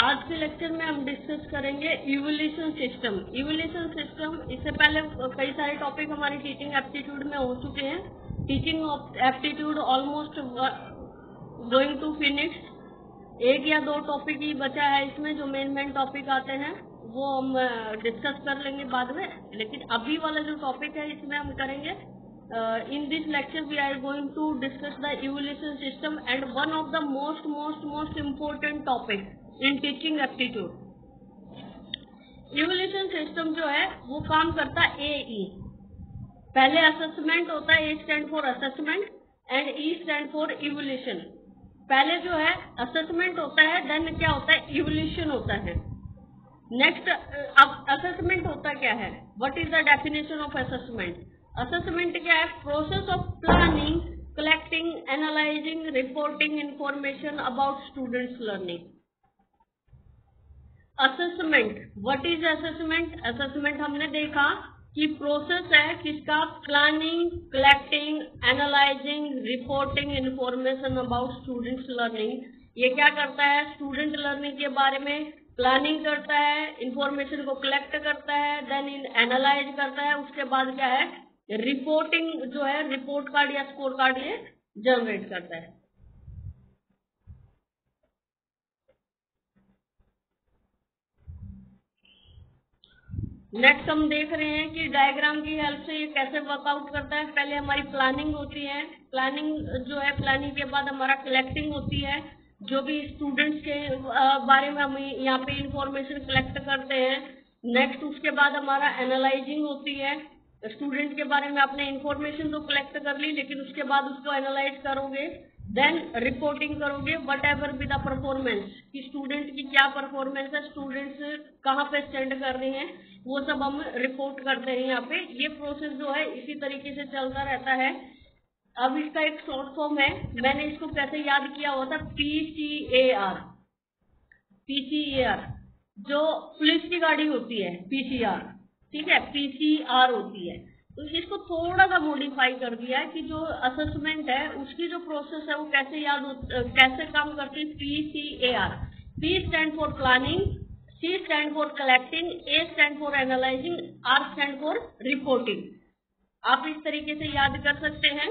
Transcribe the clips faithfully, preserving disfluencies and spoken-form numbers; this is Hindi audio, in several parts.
आज के लेक्चर में हम डिस्कस करेंगे इवोल्यूशन सिस्टम। इवोल्यूशन सिस्टम, इससे पहले कई सारे टॉपिक हमारी टीचिंग एप्टीट्यूड में हो चुके हैं। Teaching aptitude almost going to finish. एक या दो टॉपिक ही बचा है इसमें, जो मेन मेन टॉपिक आते हैं वो हम डिस्कस कर लेंगे बाद में। लेकिन अभी वाला जो टॉपिक है इसमें हम करेंगे। In this lecture we are going to discuss the evolution system and one of the most most most important topic in teaching aptitude. Evolution system जो है वो काम करता है ए ई। पहले असेसमेंट होता है, A stand for assessment and E stand for evolution. पहले जो है असेसमेंट होता है, देन क्या होता है, इवोल्यूशन होता है। नेक्स्ट, अब असेसमेंट होता क्या है, what is the definition of assessment? Assessment क्या है? Process of planning, collecting, analysing, reporting information about students learning. Assessment, what is assessment? Assessment हमने देखा कि प्रोसेस है किसका? Planning, collecting, analysing, reporting information about students learning. ये क्या करता है? स्टूडेंट लर्निंग के बारे में प्लानिंग करता है, इंफॉर्मेशन को कलेक्ट करता है, देन एनालाइज करता है, उसके बाद क्या है, रिपोर्टिंग जो है, रिपोर्ट कार्ड या स्कोर कार्ड ये जनरेट करता है। नेक्स्ट हम देख रहे हैं कि डायग्राम की हेल्प से ये कैसे वर्कआउट करता है। पहले हमारी प्लानिंग होती है, प्लानिंग जो है, प्लानिंग के बाद हमारा कलेक्टिंग होती है, जो भी स्टूडेंट्स के बारे में हम यहाँ पे इंफॉर्मेशन कलेक्ट करते हैं। नेक्स्ट उसके बाद हमारा एनालाइजिंग होती है, स्टूडेंट के बारे में आपने इंफॉर्मेशन तो कलेक्ट कर ली, लेकिन उसके बाद उसको एनालाइज करोगे, देन रिपोर्टिंग करोगे, whatever be the performance, कि स्टूडेंट की क्या परफॉर्मेंस है, स्टूडेंट्स कहाँ पे स्टैंड कर रहे हैं, वो सब हम रिपोर्ट करते हैं यहाँ पे। ये प्रोसेस जो है इसी तरीके से चलता रहता है। अब इसका एक शॉर्ट फॉर्म है, मैंने इसको कैसे याद किया हुआ था, P C A R. P C A R जो पुलिस की गाड़ी होती है, पी सी आर, ठीक है, पी सी आर होती है। तो इसको थोड़ा सा मॉडिफाई कर दिया है कि जो असेसमेंट है उसकी जो प्रोसेस है वो कैसे याद कैसे काम करती है, P C A R. P stand for planning, C stand for collecting, A stand for analysing, R stand for reporting. आप इस तरीके से याद कर सकते हैं।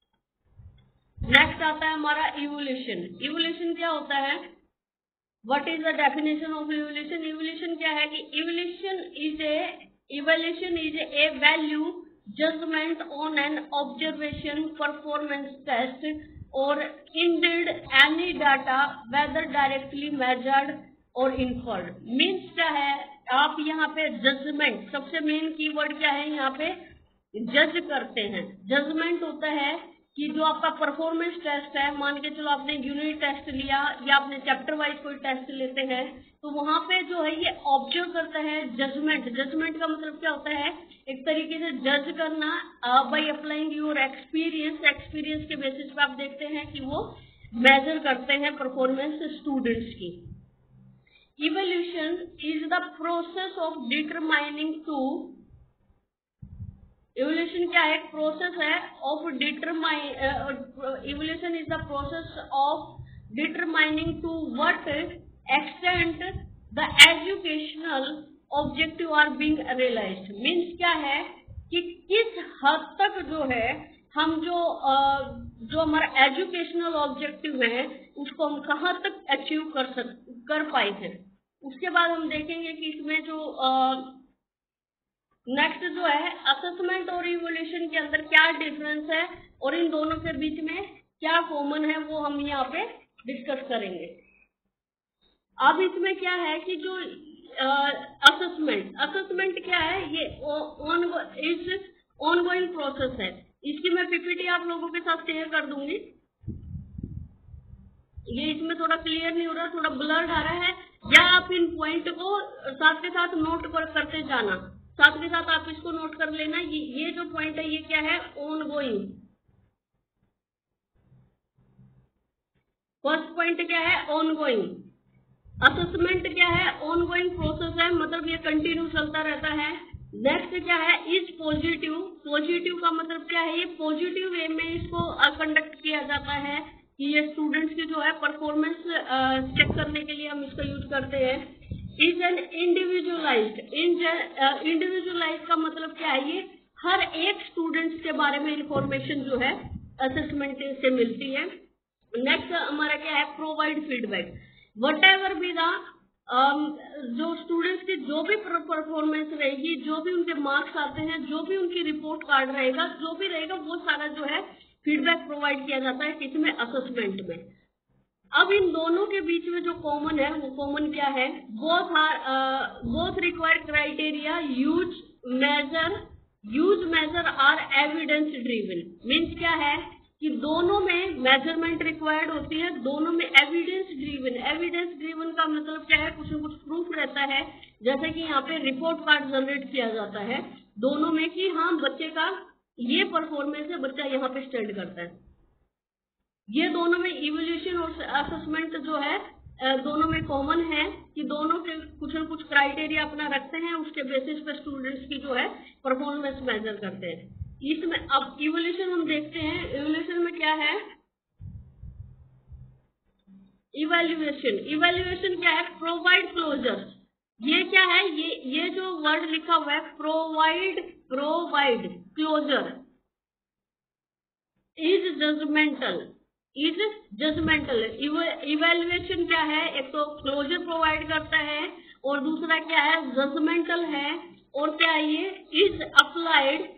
नेक्स्ट आता है हमारा इवोल्यूशन। इवोल्यूशन क्या होता है? What is the definition of evolution? Evolution क्या है कि evolution is a evolution is a value judgement on an observation, performance test और indeed any data whether directly measured और inferred। मीन्स क्या है, आप यहाँ पे जजमेंट, सबसे मेन कीवर्ड क्या है यहाँ पे, जज करते हैं। जजमेंट होता है कि जो आपका परफॉर्मेंस टेस्ट है, मान के चलो आपने यूनिट टेस्ट लिया या आपने चैप्टर वाइज कोई टेस्ट लेते हैं, तो वहां पे जो है ये ऑब्जर्व करता है। जजमेंट, जजमेंट का मतलब क्या होता है, एक तरीके से जज करना by applying your experience. Experience के बेसिस पे आप देखते हैं कि वो मेजर करते हैं परफॉर्मेंस स्टूडेंट्स की। Evolution is the process of determining to, evolution क्या है, प्रोसेस है of determine, evolution is the process of determining to what extent the educational objective are being realised. Means क्या है कि किस हद तक जो है हम जो uh, जो हमारा एजुकेशनल ऑब्जेक्टिव है उसको हम कहाँ तक अचीव कर सक कर पाए थे। उसके बाद हम देखेंगे कि इसमें जो uh, नेक्स्ट जो है असेसमेंट और इवोल्यूशन के अंदर क्या डिफरेंस है और इन दोनों के बीच में क्या कॉमन है, वो हम यहाँ पे डिस्कस करेंगे। अब इसमें क्या है कि जो असेसमेंट uh, असेसमेंट क्या है, ये ऑन इज ऑनगोइंग प्रोसेस है। इसकी मैं पीपीटी आप लोगों के साथ शेयर कर दूंगी। ये इसमें थोड़ा क्लियर नहीं हो रहा, थोड़ा ब्लर आ रहा है, या आप इन पॉइंट को साथ के साथ नोट कर करते जाना, साथ के साथ आप इसको नोट कर लेना। ये ये जो पॉइंट है ये क्या है, ऑन गोइंग। फर्स्ट पॉइंट क्या है, ऑन गोइंग। असेसमेंट क्या है, ऑन गोइंग प्रोसेस है, मतलब ये कंटिन्यू चलता रहता है। नेक्स्ट क्या है, इज पॉजिटिव। पॉजिटिव का मतलब क्या है, ये पॉजिटिव वे में इसको कंडक्ट किया जाता है। कि ये स्टूडेंट्स की जो है परफॉर्मेंस चेक करने के लिए हम इसका यूज करते हैं। इज एन इंडिविजुअलाइज्ड, इंडिविजुअलाइज्ड का मतलब क्या है, ये हर एक स्टूडेंट्स के बारे में इंफॉर्मेशन जो है असेसमेंट से मिलती है। नेक्स्ट हमारा क्या है, provide feedback, whatever be the जो स्टूडेंट्स की जो भी परफॉर्मेंस रहेगी, जो भी उनके मार्क्स आते हैं, जो भी उनकी रिपोर्ट कार्ड रहेगा, जो भी रहेगा वो सारा जो है फीडबैक प्रोवाइड किया जाता है किसमें, असेसमेंट में। अब इन दोनों के बीच में जो कॉमन है वो कॉमन क्या है, both are both required criteria use measure use measure are evidence driven. Means क्या है कि दोनों में मेजरमेंट रिक्वायर्ड होती है, दोनों में एविडेंस ड्रिवन। एविडेंस ड्रिवन का मतलब क्या है, कुछ न कुछ प्रूफ रहता है, जैसे कि यहाँ पे रिपोर्ट कार्ड जनरेट किया जाता है दोनों में कि हाँ बच्चे का ये परफॉर्मेंस है, बच्चा यहाँ पे स्टैंड करता है। ये दोनों में इवोल्यूशन और असेसमेंट जो है दोनों में कॉमन है कि दोनों के कुछ न कुछ क्राइटेरिया अपना रखते हैं, उसके बेसिस पे स्टूडेंट्स की जो है परफॉर्मेंस मेजर करते हैं। इसमें अब इवोल्यूशन हम देखते हैं, इवोल्यूशन में क्या है, इवैल्यूएशन। इवैल्यूएशन क्या है, प्रोवाइड क्लोजर। ये क्या है, ये ये जो वर्ड लिखा हुआ है provide provide closure is judgemental is judgemental. Evaluation क्या है, एक तो क्लोजर प्रोवाइड करता है और दूसरा क्या है, जजमेंटल है। और क्या है, ये is applied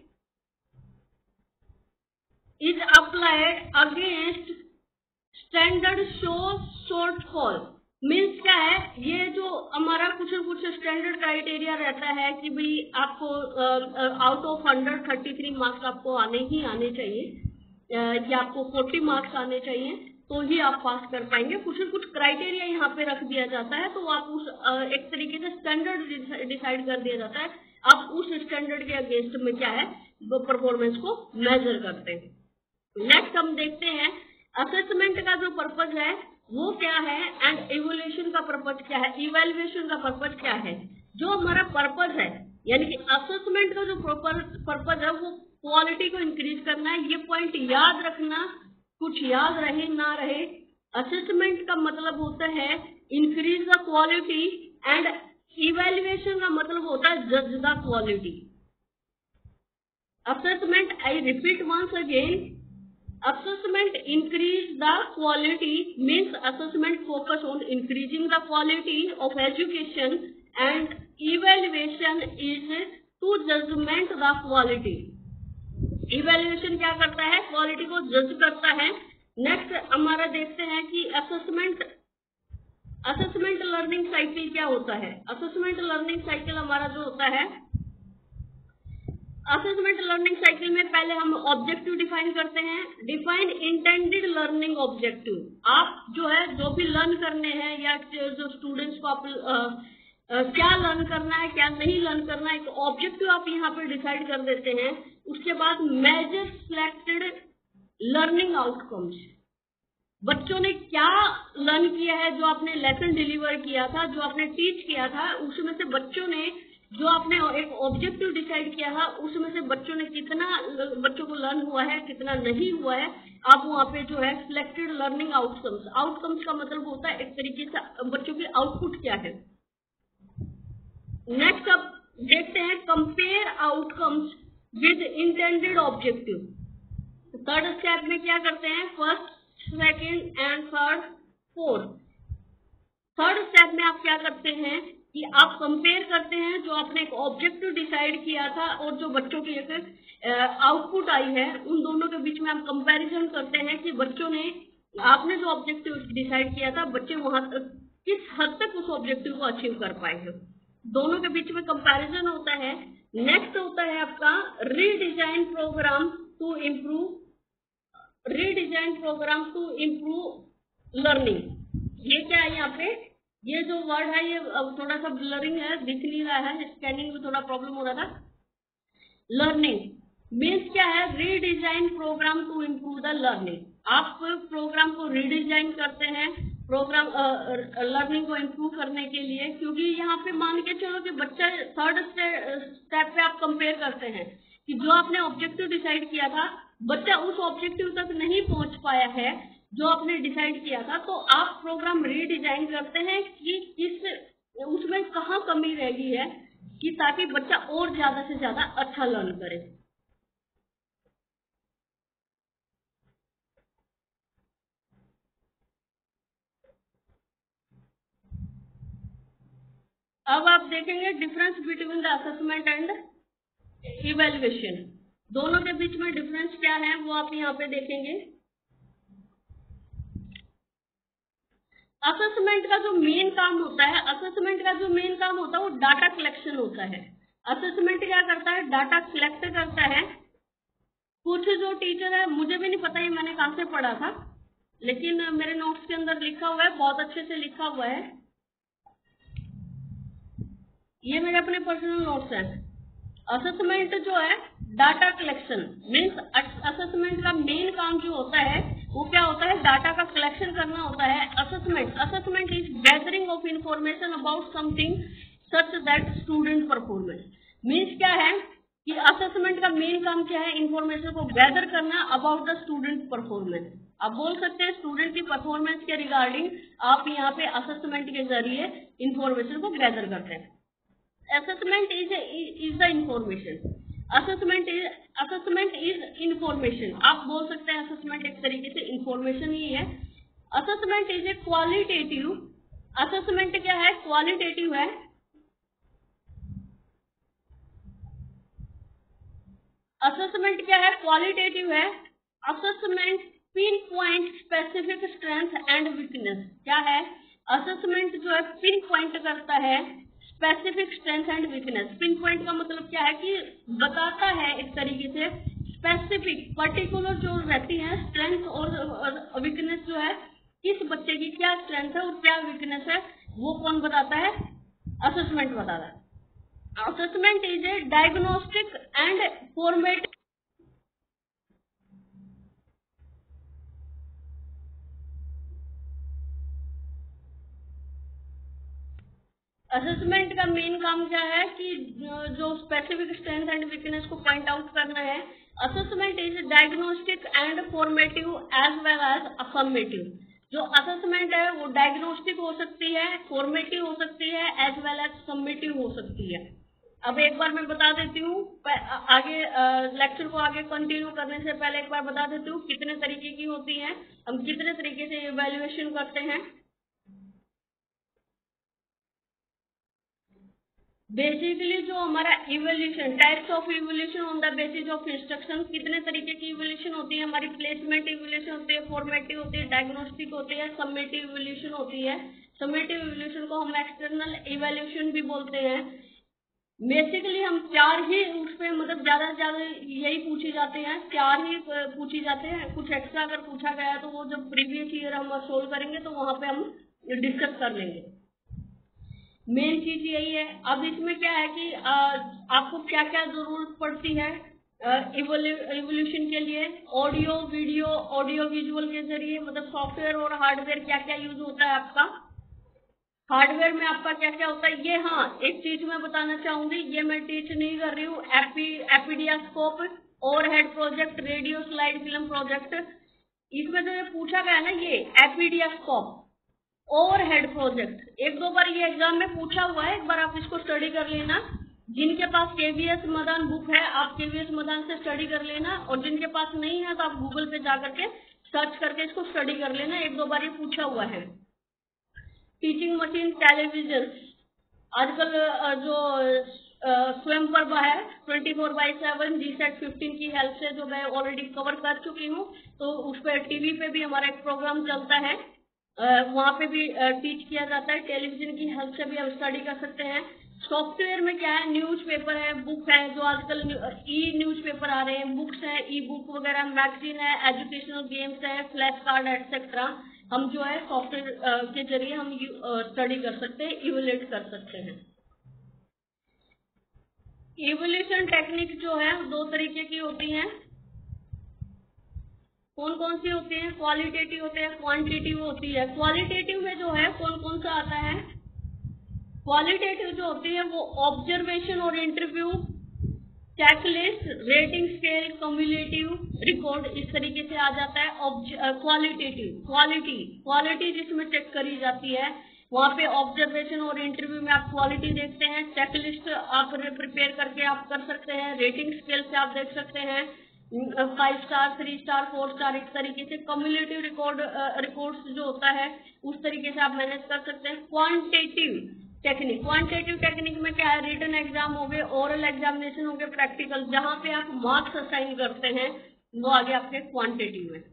is applied against standard show shortfall. Means क्या है, ये जो हमारा कुछ न कुछ स्टैंडर्ड क्राइटेरिया रहता है कि भाई आपको out of hundred thirty three marks आपको आने ही आने चाहिए, कि आपको फोर्टी मार्क्स आने चाहिए तो ही आप पास कर पाएंगे। कुछ न कुछ क्राइटेरिया यहाँ पे रख दिया जाता है, तो आप उस एक तरीके से स्टैंडर्ड डिसाइड कर दिया जाता है, आप उस स्टैंडर्ड के अगेंस्ट में क्या है परफॉर्मेंस को मेजर करते हैं। नेक्स्ट हम देखते हैं असेसमेंट का जो पर्पज है वो क्या है एंड इवोल्यूशन का पर्पज क्या है, इवैल्यूएशन का पर्पज क्या है। जो हमारा पर्पज है यानी कि असेसमेंट का जो पर्पज है वो क्वालिटी को इंक्रीज करना है। ये पॉइंट याद रखना, कुछ याद रहे ना रहे, असेसमेंट का मतलब होता है increase the quality and evaluation का मतलब होता है जज the quality. Assessment, I repeat once again, assessment increase the quality means assessment focus on increasing the quality of education and evaluation is to judgment the quality। evaluation क्या करता है, क्वालिटी को जज करता है। नेक्स्ट हमारा देखते हैं कि असेसमेंट असेसमेंट लर्निंग साइकिल क्या होता है। असेसमेंट लर्निंग साइकिल हमारा जो होता है, असेसमेंट लर्निंग साइकिल में पहले हम ऑब्जेक्टिव डिफाइन करते हैं। Define intended learning objective. आप जो है जो भी लर्न करने हैं या जो स्टूडेंट्स को आप आ, आ, क्या लर्न करना है क्या नहीं लर्न करना है, तो ऑब्जेक्टिव आप यहाँ पे डिसाइड कर देते हैं। उसके बाद मेजर सिलेक्टेड लर्निंग आउटकम्स, बच्चों ने क्या लर्न किया है, जो आपने लेसन डिलीवर किया था, जो आपने टीच किया था, उसमें से बच्चों ने जो आपने एक ऑब्जेक्टिव डिसाइड किया था उसमें से बच्चों ने कितना बच्चों को लर्न हुआ है कितना नहीं हुआ है, आप वहाँ पे जो है सिलेक्टेड लर्निंग आउटकम्स। आउटकम्स का मतलब होता है एक तरीके से बच्चों की आउटपुट क्या है। नेक्स्ट अब देखते हैं compare outcomes with intended objective. Third step में क्या करते हैं, first second and third fourth. Third step में आप क्या करते हैं कि आप कंपेयर करते हैं जो आपने एक ऑब्जेक्टिव डिसाइड किया था और जो बच्चों की एक आउटपुट आई है, उन दोनों के बीच में आप कंपैरिजन करते हैं कि बच्चों ने, आपने जो ऑब्जेक्टिव डिसाइड किया था, बच्चे वहां तक किस हद तक उस ऑब्जेक्टिव को अचीव कर पाए हैं। दोनों के बीच में कंपैरिजन होता है। नेक्स्ट होता है आपका redesign programme to improve redesign programme to improve learning. ये क्या है, यहाँ पे ये जो वर्ड है ये थोड़ा सा ब्लरिंग है, दिख नहीं रहा है, स्कैनिंग में थोड़ा प्रॉब्लम हो रहा था। लर्निंग मीन्स क्या है, redesign programme to improve the learning. आप प्रोग्राम को रीडिजाइन करते हैं प्रोग्राम लर्निंग को इम्प्रूव करने के लिए, क्योंकि यहाँ पे मान के चलो कि बच्चा थर्ड स्टेप पे आप कंपेयर करते हैं कि जो आपने ऑब्जेक्टिव डिसाइड किया था बच्चा उस ऑब्जेक्टिव तक नहीं पहुंच पाया है, जो आपने डिसाइड किया था, तो आप प्रोग्राम रीडिजाइन करते हैं कि किस उसमें कहाँ कमी रह गई है, कि ताकि बच्चा और ज्यादा से ज्यादा अच्छा लर्न करे। अब आप देखेंगे difference between the assessment and evaluation, दोनों के बीच में डिफरेंस क्या है वो आप यहाँ पे देखेंगे। असेसमेंट का जो मेन काम होता है असेसमेंट का जो मेन काम होता है वो डाटा कलेक्शन होता है। असेसमेंट क्या करता है, डाटा कलेक्ट करता है। कुछ जो टीचर है, मुझे भी नहीं पता ये मैंने कहाँ से पढ़ा था, लेकिन मेरे नोट्स के अंदर लिखा हुआ है, बहुत अच्छे से लिखा हुआ है, ये मेरे अपने पर्सनल नोट्स हैं। असेसमेंट जो है डाटा कलेक्शन मीन्स असेसमेंट का मेन काम जो होता है वो क्या होता है, डाटा का कलेक्शन करना होता है। Assessment assessment is gathering of information about something such that student performance. Means क्या है कि असेसमेंट का मेन काम क्या है, इंफॉर्मेशन को गैदर करना अबाउट द स्टूडेंट परफॉर्मेंस। आप बोल सकते हैं स्टूडेंट की परफॉर्मेंस के रिगार्डिंग आप यहाँ पे असेसमेंट के जरिए इंफॉर्मेशन को गैदर करते हैं। Assessment is a, is the information. Assessment is assessment is information. आप बोल सकते हैं assessment एक तरीके से information ही है। Assessment is a qualitative. Assessment क्या है, qualitative है। Assessment क्या है, qualitative है। Assessment pinpoint specific strength and weakness। क्या है, assessment जो है pinpoint करता है specific strength and weakness. Pinpoint का मतलब क्या है कि बताता है एक तरीके से स्पेसिफिक पर्टिकुलर जो रहती है स्ट्रेंथ और वीकनेस जो है, किस बच्चे की क्या स्ट्रेंथ है और क्या वीकनेस है, वो कौन बताता है, असेसमेंट बताता है। Assessment is a diagnostic and format. Assessment का मेन काम क्या है कि जो स्पेसिफिक स्ट्रेंथ एंड वीकनेस को पॉइंट आउट करना है। Assessment is diagnostic and formative as well as affirmative. जो असेसमेंट है वो डायग्नोस्टिक हो सकती है, फॉर्मेटिव हो सकती है, एज वेल एज समेटिव हो सकती है। अब एक बार मैं बता देती हूँ, आगे लेक्चर को आगे कंटिन्यू करने से पहले एक बार बता देती हूँ कितने तरीके की होती है, हम कितने तरीके से इवैल्यूएशन करते हैं। बेसिकली जो हमारा evolution, types of evolution on the basis of instruction, कितने तरीके की इवोल्यूशन होती है हमारी, प्लेसमेंट इवोल्यूशन होती है, फॉर्मेटिव होती है, डायग्नोस्टिक होती है, समेटिव इवोल्यूशन होती है। समेटिव इवोल्यूशन को हम एक्सटर्नल इवोल्यूशन भी बोलते हैं। बेसिकली हम चार ही उस पे मतलब ज्यादा से ज्यादा यही पूछे जाते हैं, चार ही पूछे जाते हैं। कुछ एक्स्ट्रा अगर पूछा गया तो वो जब प्रीवियस ईयर हम सोल्व करेंगे तो वहां पे हम डिस्कस कर लेंगे। मेन चीज यही है। अब इसमें क्या है कि आ, आपको क्या क्या जरूरत पड़ती है इवोल्यूशन के लिए, ऑडियो वीडियो ऑडियो विजुअल के जरिए, मतलब सॉफ्टवेयर और हार्डवेयर क्या क्या यूज होता है आपका, हार्डवेयर में आपका क्या क्या होता है। ये हाँ एक चीज मैं बताना चाहूंगी, ये मैं टीच नहीं कर रही हूँ, epi epidiascope, overhead project, radio slide film project, इसमें जो ये पूछा गया ना, ये एपीडियास्कोप ओवरहेड प्रोजेक्ट एक दो बार ये एग्जाम में पूछा हुआ है, एक बार आप इसको स्टडी कर लेना। जिनके पास केवीएस मदान बुक है आप केवीएस मदान से स्टडी कर लेना, और जिनके पास नहीं है तो आप गूगल पे जाकर के सर्च करके इसको स्टडी कर लेना, एक दो बार ये पूछा हुआ है। टीचिंग मशीन, टेलीविजन, आजकल जो स्वयं प्रभा है twenty four by seven GSAT fifteen की हेल्प से जो मैं ऑलरेडी कवर कर चुकी हूँ, तो उस पर टीवी पे भी हमारा एक प्रोग्राम चलता है, वहाँ पे भी टीच किया जाता है। टेलीविजन की हेल्प से भी हम स्टडी कर सकते हैं। सॉफ्टवेयर में क्या है, न्यूज़पेपर है, बुक है, जो आजकल ई न्यूज़पेपर आ रहे हैं, बुक्स है, ई बुक वगैरह, मैगजीन है, एजुकेशनल गेम्स है, फ्लैश कार्ड एटसेट्रा, हम जो है सॉफ्टवेयर के जरिए हम स्टडी कर सकते हैं, इवैल्यूएट कर सकते हैं। इवोल्यूशन टेक्निक जो है दो तरीके की होती हैं। कौन कौन सी होती है, क्वालिटेटिव होते हैं, क्वांटिटेटिव होती है। क्वालिटेटिव में जो है कौन कौन सा आता है, क्वालिटेटिव जो होती है वो ऑब्जर्वेशन और interview, checklist, rating scale, cumulative record, इस तरीके से आ जाता है। क्वालिटेटिव, क्वालिटी क्वालिटी जिसमें चेक करी जाती है, वहाँ पे ऑब्जर्वेशन और इंटरव्यू में आप क्वालिटी देखते हैं। चेकलिस्ट आप प्रिपेयर करके आप कर सकते हैं। रेटिंग स्केल से आप देख सकते हैं five star, three star, four star, इस तरीके से। कम्युलेटिव रिकॉर्ड रिकॉर्ड्स जो होता है उस तरीके से आप मैनेज कर सकते हैं। क्वांटिटेटिव टेक्निक, क्वांटिटेटिव टेक्निक में क्या है, रिटन एग्जाम हो गए, ओरल एग्जामिनेशन हो गए, प्रैक्टिकल, जहां पे आप मार्क्स असाइन करते हैं वो आगे आपके क्वांटिटेटिव में।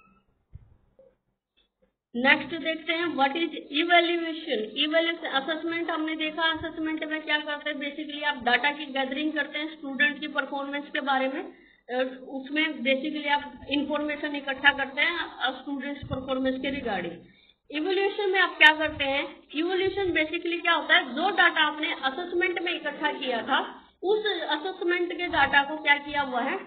नेक्स्ट देखते हैं what is evaluation. Evaluation assessment हमने देखा, असेसमेंट में क्या करते हैं, बेसिकली आप डाटा की गैदरिंग करते हैं स्टूडेंट की परफॉर्मेंस के बारे में। उसमें बेसिकली आप इंफॉर्मेशन इकट्ठा करते हैं स्टूडेंट्स परफॉर्मेंस के रिगार्डिंग। इवोल्यूशन में आप क्या करते हैं, इवोल्यूशन बेसिकली क्या होता है, जो डाटा आपने असेसमेंट में इकट्ठा किया था उस असेसमेंट के डाटा को क्या किया हुआ है,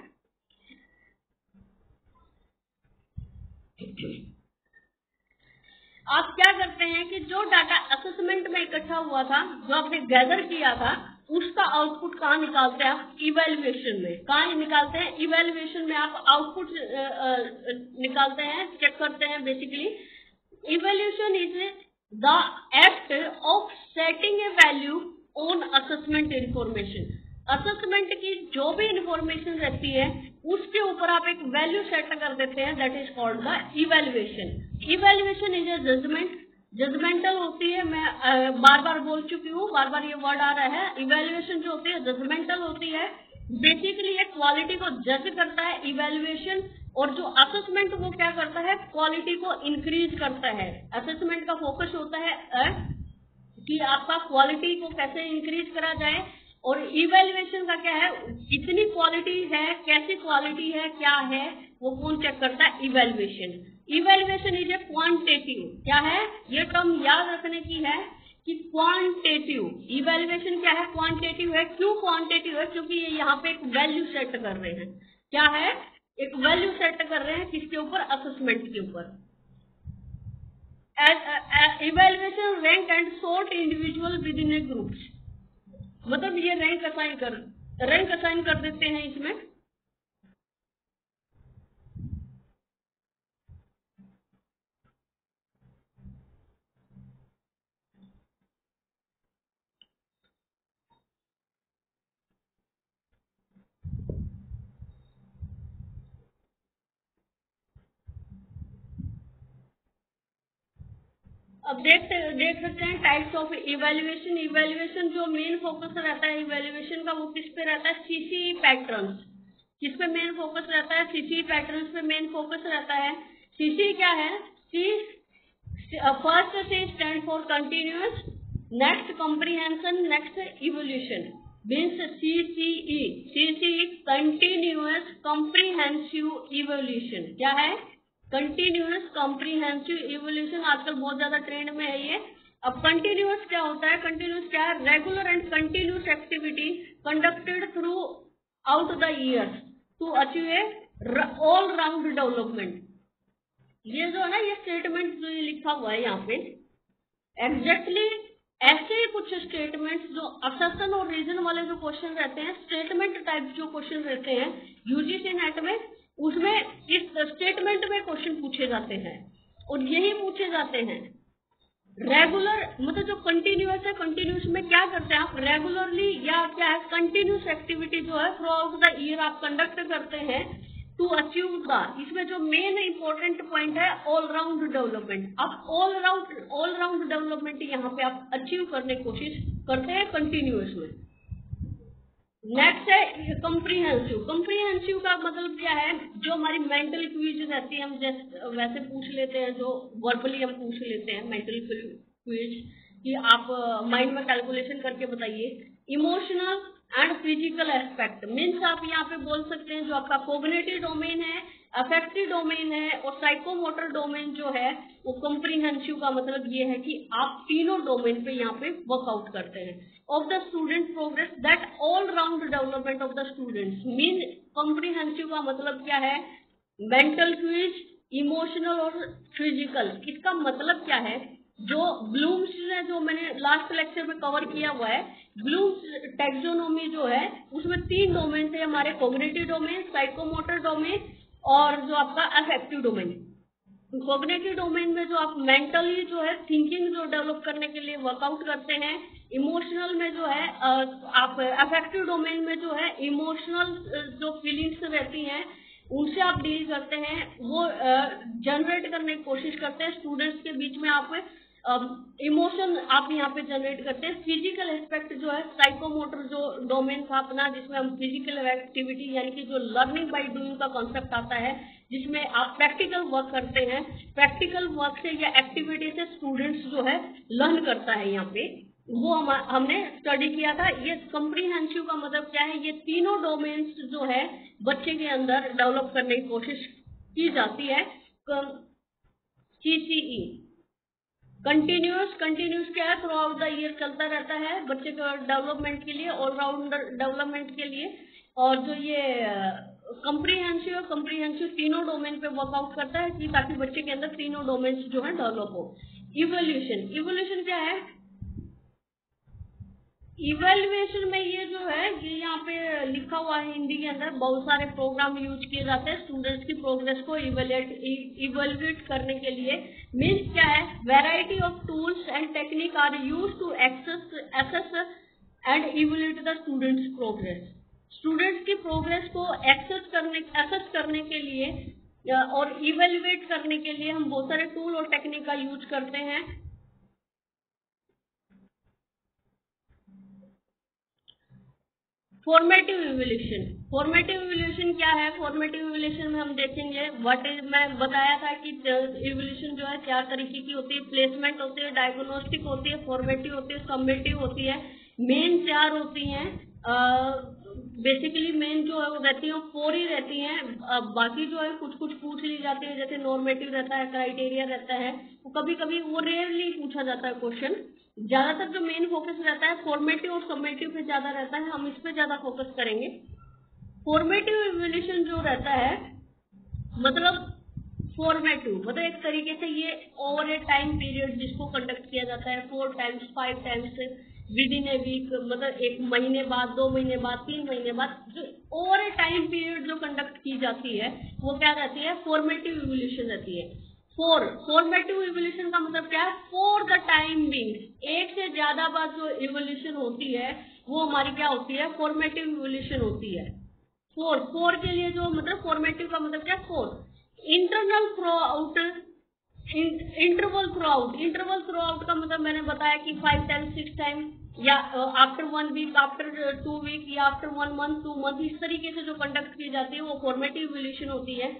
आप क्या करते हैं कि जो डाटा असेसमेंट में इकट्ठा हुआ था, जो आपने गैदर किया था, उसका आउटपुट कहाँ निकालते हैं आप, इवैल्यूएशन में। कहाँ निकालते हैं, इवैल्यूएशन में आप आउटपुट निकालते हैं, चेक करते हैं basically. Evaluation is the act of setting a value on assessment information. Assessment की जो भी इंफॉर्मेशन रहती है उसके ऊपर आप एक वैल्यू सेट कर देते हैं, that is called the evaluation. Evaluation is a judgement, judgemental होती है, मैं आ, बार बार बोल चुकी हूँ, बार बार ये वर्ड आ रहा है। इवैल्यूएशन जो होती है जजमेंटल होती है, बेसिकली ये क्वालिटी को जज करता है इवैल्यूएशन, और जो असेसमेंट वो क्या करता है, क्वालिटी को इंक्रीज करता है। असेसमेंट का फोकस होता है आ, कि आपका क्वालिटी को कैसे इंक्रीज करा जाए, और इवैल्यूएशन का क्या है, कितनी क्वालिटी है, कैसी क्वालिटी है, क्या है, वो कौन चेक करता है, evaluation. Evaluation is a quantitative, क्या है, ये टर्म याद रखने की है कि क्वांटिटेटिव इवैल्यूएशन क्या है, क्वांटिटेटिव है। क्यों क्वांटिटेटिव है, क्योंकि ये यहाँ पे एक वैल्यू सेट कर रहे हैं, क्या है, एक वैल्यू सेट कर रहे हैं, किसके ऊपर, असेसमेंट के ऊपर। Evaluation rank and sort individual within a group, मतलब ये रैंक असाइन कर रैंक असाइन कर देते हैं इसमें। अब देख देख सकते हैं टाइप्स ऑफ इवैल्यूएशन। इवैल्यूएशन जो मेन फोकस रहता है इवैल्यूएशन का, वो किस पे रहता है, सीसी पैटर्न्स। किस पे मेन फोकस रहता है, सीसी पैटर्न्स पे मेन फोकस रहता है। सीसी क्या है, C first C stand for continuous, next comprehension, next evolution, means CCE. CC continuous comprehensive evolution, क्या है, कंटिन्यूअस कॉम्प्रिहेंसिव इवोल्यूशन। आजकल बहुत ज्यादा ट्रेंड में है ये। अब कंटिन्यूअस क्या होता है, कंटिन्यूअस क्या है, regular and continuous activity conducted throughout the years to achieve a all round development. ये जो है ना, ये स्टेटमेंट जो ये लिखा हुआ है यहाँ पे, एग्जैक्टली ऐसे ही कुछ स्टेटमेंट्स जो असर्शन और रीजन वाले जो क्वेश्चन रहते हैं, स्टेटमेंट टाइप जो क्वेश्चन रहते हैं यूजीसी नेट में, उसमें इस स्टेटमेंट में क्वेश्चन पूछे जाते हैं, और यही पूछे जाते हैं। रेगुलर मतलब जो कंटिन्यूअस है, कंटिन्यूअस में क्या करते हैं आप, रेगुलरली या क्या है, कंटिन्यूअस एक्टिविटी जो है थ्रू आउट द ईयर आप कंडक्ट करते हैं टू अचीव द, इसमें जो मेन इंपॉर्टेंट पॉइंट है, ऑल राउंड डेवलपमेंट। आप all round all round development यहाँ पे आप अचीव करने की कोशिश करते हैं कंटिन्यूअस में। नेक्स्ट है कॉम्प्रिहेंसिव। कॉम्प्रिहेंसिव का मतलब क्या है, जो हमारी मेंटल क्विज रहती है, हम जैसे वैसे पूछ लेते हैं, जो वर्बली हम पूछ लेते हैं मेंटल क्विज, कि आप माइंड में कैलकुलेशन करके बताइए। Emotional and physical aspect, means आप यहाँ पे बोल सकते हैं जो आपका कोग्निटिव डोमेन है, अफेक्टिव डोमेन है, और साइकोमोटर डोमेन जो है, वो कॉम्प्रिहेंसिव का मतलब ये है कि आप तीनों डोमेन पे यहाँ पे वर्कआउट करते हैं। Of the student progress, that all round development of the students. Mean comprehensive का मतलब क्या है, मेंटल क्विज, इमोशनल और फिजिकल। इसका मतलब क्या है, जो ब्लूम्स है, जो मैंने लास्ट लेक्चर में कवर किया हुआ है, ब्लूम्स टैक्सोनॉमी जो है उसमें तीन डोमेन है हमारे, कॉग्निटिव डोमेन, साइकोमोटर डोमेन और जो आपका अफेक्टिव डोमेन। कॉग्निटिव डोमेन में जो आप मेंटली जो है थिंकिंग जो डेवलप करने के लिए वर्कआउट करते हैं, इमोशनल में जो है आप, अफेक्टिव डोमेन में जो है इमोशनल जो फीलिंग्स रहती हैं उनसे आप डील करते हैं, वो जनरेट करने की कोशिश करते हैं स्टूडेंट्स के बीच में। आप इमोशन uh, आप यहाँ पे जनरेट करते हैं। फिजिकल एस्पेक्ट जो है साइकोमोटर जो डोमेन था अपना, जिसमें हम फिजिकल एक्टिविटी यानी कि जो लर्निंग बाय डूइंग का कॉन्सेप्ट आता है, जिसमें आप प्रैक्टिकल वर्क करते हैं। प्रैक्टिकल वर्क से या एक्टिविटी से स्टूडेंट्स जो है लर्न करता है, यहाँ पे वो हम हमने स्टडी किया था। ये कॉम्प्रिहेंसिव का मतलब क्या है, ये तीनों डोमेन्स जो है बच्चे के अंदर डेवलप करने की कोशिश की जाती है। सीसीई कंटिन्यूस, कंटिन्यूस क्या है, थ्रू आउट द ईयर चलता रहता है बच्चे के डेवलपमेंट के लिए, ऑलराउंडर डेवलपमेंट के लिए। और जो ये कॉम्प्रिहेंसिव कॉम्प्रिहेंसिव तीनों डोमेन पे वर्कआउट करता है कि ताकि बच्चे के अंदर तीनों डोमेन्स जो है डेवलप हो। इवोल्यूशन, इवोल्यूशन क्या है, इवेल्युएशन में ये जो है ये यहाँ पे लिखा हुआ है हिंदी के अंदर, बहुत सारे प्रोग्राम यूज किए जाते हैं स्टूडेंट्स की प्रोग्रेस को इवेल्युएट इवेल्युएट करने के लिए। मीन्स क्या है, variety of tools and technique are use to access assess and evaluate the students progress. Students की प्रोग्रेस को एक्सेस करने एसेस करने के लिए और इवेल्युएट करने के लिए हम बहुत सारे टूल और टेक्निक का यूज करते हैं। फॉर्मेटिव इवोल्यूशन, फॉर्मेटिव इवोल्यूशन क्या है, फॉर्मेटिव इवोल्यूशन में हम देखेंगे व्हाट इज, मैं बताया था कि इवोल्यूशन जो है चार तरीके की होती है, प्लेसमेंट होती है, डायग्नोस्टिक होती है, फॉर्मेटिव होती है, समेटिव होती है। मेन चार होती हैं, बेसिकली मेन जो है वो रहती है फोर ही रहती हैं। बाकी जो है कुछ कुछ पूछ ली जाती है, जैसे नॉर्मेटिव रहता है, क्राइटेरिया रहता है, वो कभी कभी वो रेयरली पूछा जाता है क्वेश्चन। ज्यादातर जो मेन फोकस रहता है फॉर्मेटिव और समेटिव पे ज्यादा रहता है, हम इस पे ज्यादा फोकस करेंगे। फॉर्मेटिव इवोल्यूशन जो रहता है मतलब फॉर्मेटिव मतलब एक तरीके से ये ओवर ए टाइम पीरियड जिसको कंडक्ट किया जाता है, four times five times within a week, मतलब एक महीने बाद, दो महीने बाद, तीन महीने बाद, जो ओवर ए टाइम पीरियड जो कंडक्ट की जाती है वो क्या रहती है, फॉर्मेटिव इवोल्यूशन रहती है। फोर फॉर्मेटिव इवोल्यूशन का मतलब क्या है, फॉर द टाइम बिंग, एक से ज्यादा बार जो इवोल्यूशन होती है वो हमारी क्या होती है, फॉर्मेटिव इवोल्यूशन होती है। फोर फोर के लिए जो मतलब फॉर्मेटिव का मतलब क्या, four internal throughout, interval throughout, interval throughout का मतलब मैंने बताया कि फाइव टाइम सिक्स टाइम या after one week, after two week या after one month, two month, इस तरीके से जो कंडक्ट की जाती है वो फॉर्मेटिव इवोल्यूशन होती है।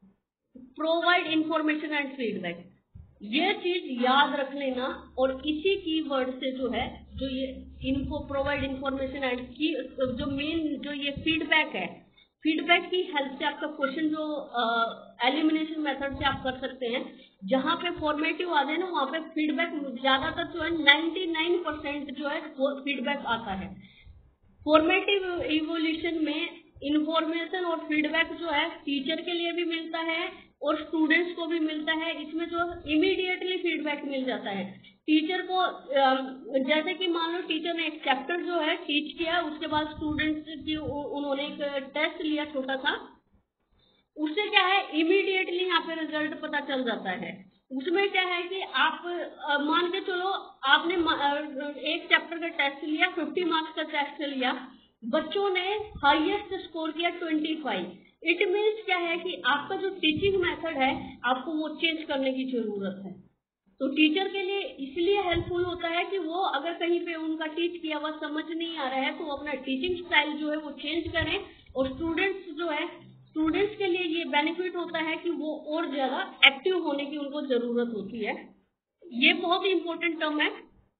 प्रोवाइड इंफॉर्मेशन एंड फीडबैक, ये चीज याद रख लेना, और इसी की वर्ड से जो है जो ये इनको प्रोवाइड इंफॉर्मेशन एंड की जो मेन जो ये फीडबैक है, फीडबैक की हेल्प से आपका क्वेश्चन जो एलिमिनेशन मेथड से आप कर सकते हैं। जहां पे फॉर्मेटिव आ जाए ना वहां पे फीडबैक ज्यादातर जो है निन्यानवे परसेंट जो है वो फीडबैक आता है। फॉर्मेटिव इवोल्यूशन में इंफॉर्मेशन और फीडबैक जो है टीचर के लिए भी मिलता है और स्टूडेंट्स को भी मिलता है। इसमें जो इमीडिएटली फीडबैक मिल जाता है टीचर को, जैसे कि मान लो टीचर ने एक चैप्टर जो है टीच किया, उसके बाद स्टूडेंट्स की उन्होंने एक टेस्ट लिया छोटा सा, उससे क्या है इमीडिएटली यहाँ पे रिजल्ट पता चल जाता है। उसमें क्या है कि आप मान के चलो आपने एक चैप्टर का टेस्ट लिया, फिफ्टी मार्क्स का टेस्ट लिया, बच्चों ने हाईएस्ट स्कोर किया ट्वेंटी फाइव। इट मीन्स क्या है कि आपका जो टीचिंग मेथड है आपको वो चेंज करने की जरूरत है। तो टीचर के लिए इसलिए हेल्पफुल होता है कि वो अगर कहीं पे उनका टीच किया हुआ समझ नहीं आ रहा है तो वो अपना टीचिंग स्टाइल जो है वो चेंज करें, और स्टूडेंट्स जो है स्टूडेंट्स के लिए ये बेनिफिट होता है कि वो और ज्यादा एक्टिव होने की उनको जरूरत होती है। ये बहुत ही इंपॉर्टेंट टर्म है।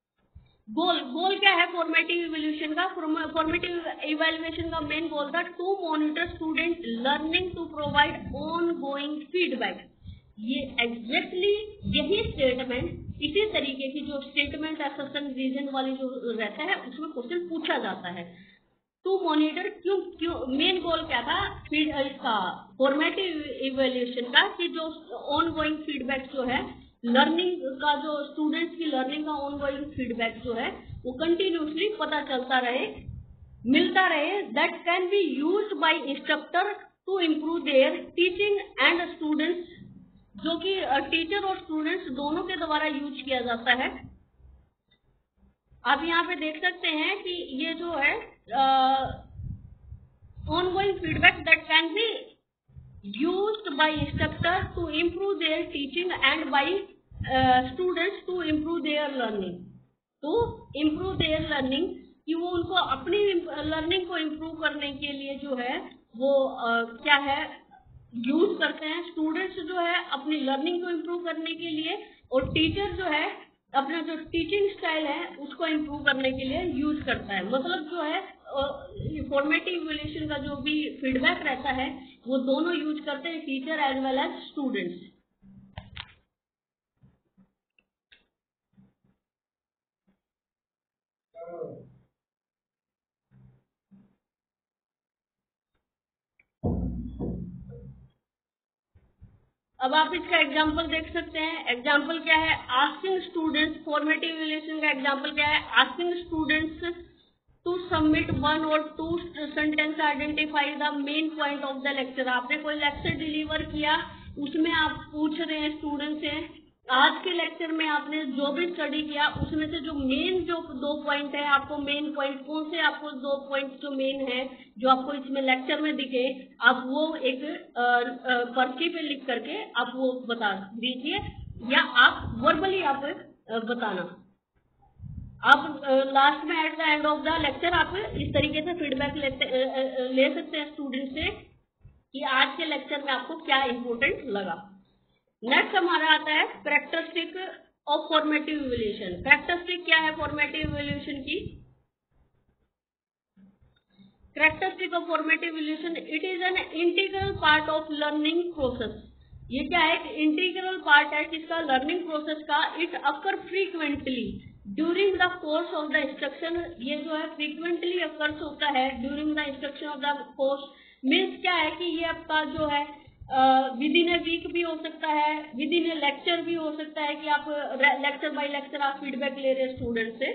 गोल, गोल क्या है फॉर्मेटिव इवोल्यूशन का, फॉर्मेटिव इवैल्यूएशन का मेन गोल था to monitor student learning to provide ongoing feedback. ये एग्जैक्टली यही स्टेटमेंट, इसी तरीके की जो स्टेटमेंट एसेसन रीजन वाली जो रहता है उसमें क्वेश्चन पूछा जाता है। टू मॉनिटर, क्यों क्यों मेन गोल क्या था फीड इसका फॉर्मेटिव इवैल्यूएशन का, कि जो ऑन गोइंग फीडबैक जो है लर्निंग का जो स्टूडेंट्स की लर्निंग का ऑनगोइंग फीडबैक जो है वो कंटिन्यूसली पता चलता रहे, मिलता रहे, that can be used by instructor to improve their teaching and students, जो कि टीचर और स्टूडेंट्स दोनों के द्वारा यूज किया जाता है। आप यहाँ पे देख सकते हैं कि ये जो है ongoing feedback that can be used by instructor to improve their teaching and by students to improve their learning, to improve their learning, कि वो उनको अपनी लर्निंग को इम्प्रूव करने के लिए जो है वो uh, क्या है यूज करते हैं। स्टूडेंट्स जो है अपनी लर्निंग को इम्प्रूव करने के लिए, और टीचर जो है अपना जो टीचिंग स्टाइल है उसको इम्प्रूव करने के लिए यूज करता है। मतलब जो है फॉर्मेटिव इवैल्यूएशन का जो भी फीडबैक रहता है वो दोनों यूज करते हैं, teacher as well as students. अब आप इसका एग्जाम्पल देख सकते हैं। एग्जाम्पल क्या है? आस्किंग स्टूडेंट्स, फॉर्मेटिव इवैल्यूएशन का एग्जाम्पल क्या है? Asking students to submit one और two sentence identify the main point of the lecture. आपने कोई लेक्चर डिलीवर किया, उसमें आप पूछ रहे हैं स्टूडेंट से आज के लेक्चर में आपने जो भी स्टडी किया उसमें से जो मेन जो दो पॉइंट है, आपको मेन पॉइंट कौन से, आपको दो पॉइंट जो मेन है जो आपको इसमें लेक्चर में दिखे, आप वो एक पर्ची पे लिख करके आप वो बता दीजिए, या आप वर्बली आप बताना। आप लास्ट में at the end of the lecture आप इस तरीके से फीडबैक लेते ले सकते हैं स्टूडेंट से कि आज के लेक्चर में आपको क्या इम्पोर्टेंट लगा। नेक्स्ट हमारा आता है characteristic of formative evaluation. Characteristic क्या है फॉर्मेटिव इवैल्यूएशन की? Characteristic of formative evaluation, it is an integral part of learning process. ये क्या है? इंटीग्रल पार्ट है किसका? लर्निंग प्रोसेस का। It occur frequently during the course of the instruction. ये जो है फ्रीक्वेंटली अकर्स होता है during the instruction of the course. Means क्या है कि ये आपका जो है विद इन ए वीक भी हो सकता है, विद इन ए लेक्चर भी हो सकता है कि आप लेक्चर बाय लेक्चर आप फीडबैक ले रहे हैं स्टूडेंट से।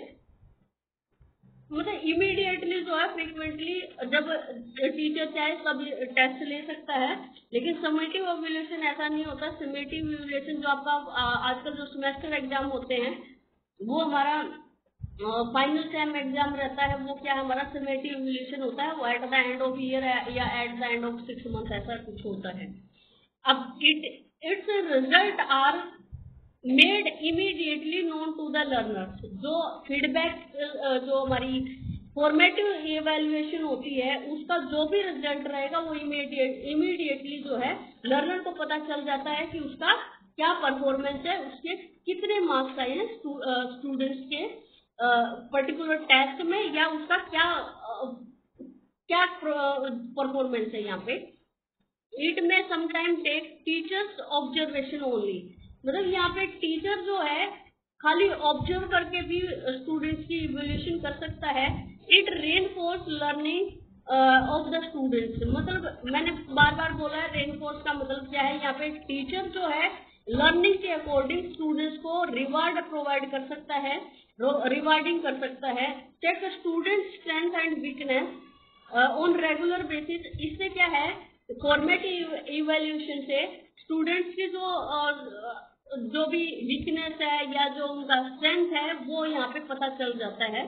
मतलब इमीडिएटली जो है फ्रीक्वेंटली जब टीचर चाहे तब टेस्ट ले सकता है, लेकिन समेटिव इवैल्यूएशन ऐसा नहीं होता। समेटिव इवैल्यूएशन जो आपका आजकल जो सेमेस्टर एग्जाम होते हैं वो हमारा फाइनल सेम एग्जाम रहता है, वो क्या हमारा समेटिव इवैल्यूएशन होता है, वो at the end of year या at the end of six month ऐसा कुछ होता है। अब it it's result are made immediately known to the learners. जो फीडबैक जो हमारी फॉर्मेटिव इवैल्यूएशन होती है उसका जो भी रिजल्ट रहेगा वो इमीडिएट इमीडिएटली जो है लर्नर को पता चल जाता है कि उसका क्या परफॉर्मेंस है, उसके कितने मार्क्स आए हैं स्टूडेंट्स के पर्टिकुलर टेस्ट में, या उसका क्या क्या परफॉर्मेंस है यहाँ पे। It may sometime take teachers observation only. मतलब यहाँ पे टीचर जो है खाली ऑब्जर्व करके भी स्टूडेंट्स की इवैल्यूएशन कर सकता है। It reinforce learning of the students. मतलब मैंने बार बार बोला है रेनफोर्स का मतलब क्या है। यहाँ पे टीचर जो है लर्निंग के अकॉर्डिंग स्टूडेंट्स को रिवार्ड प्रोवाइड कर सकता है, रिवार्डिंग कर सकता है। Check student strength and weakness on regular basis. इससे क्या है फॉर्मेटिव इवैल्यूएशन से स्टूडेंट्स की जो uh, जो भी वीकनेस है या जो उनका स्ट्रेंथ है वो यहाँ पे पता चल जाता है।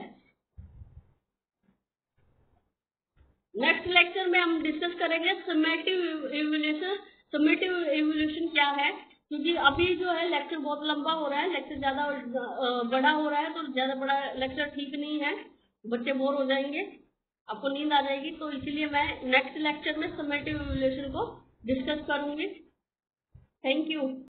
नेक्स्ट लेक्चर में हम डिस्कस करेंगे समेटिव इवैल्यूएशन। समेटिव इवैल्यूएशन क्या है, क्योंकि अभी जो है लेक्चर बहुत लंबा हो रहा है, लेक्चर ज्यादा बड़ा हो रहा है, तो ज्यादा बड़ा लेक्चर ठीक नहीं है, बच्चे बोर हो जाएंगे, आपको नींद आ जाएगी। तो इसीलिए मैं नेक्स्ट लेक्चर में समेटिव इवैल्यूएशन को डिस्कस करूंगी। Thank you.